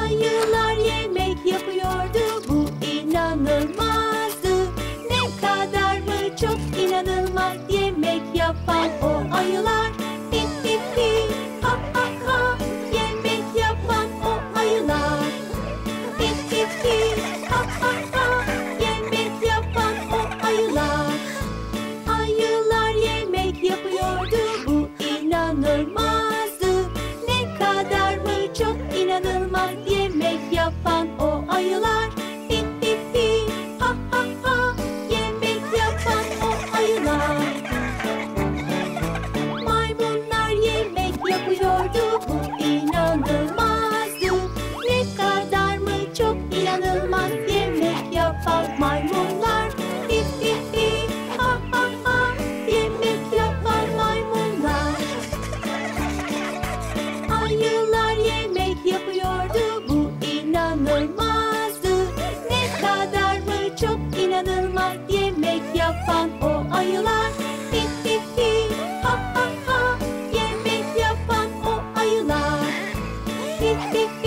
Ayılar yemek yapıyordu, bu inanılmazdı. Ne kadar mı çok inanılmaz yemek yapan o ayılar. Hip hip hip, ha ha ha, yemek yapan o ayılar. Hip hip hip, ha ha ha, yemek yapan o ayılar. Ayılar yemek yapıyordu, bu inanılmazdı. Ne kadar mı çok inanılmaz yemek yapan o ayılar. Hip hip hip, ha ha ha, yemek yapan o ayılar. Maymunlar yemek yapıyordu, bu inanılmazdı. Ne kadar mı çok inanılmaz yemek yapan maymunlar. Hip hip hip, ha ha ha, yemek yapan maymunlar. Ayılar yemek yapıyordu, bu inanılmazdı. Ne kadar mı çok inanılmaz yemek yapan o ayılar. Hip hip hip, ha ha ha, yemek yapan o ayılar. Hip hip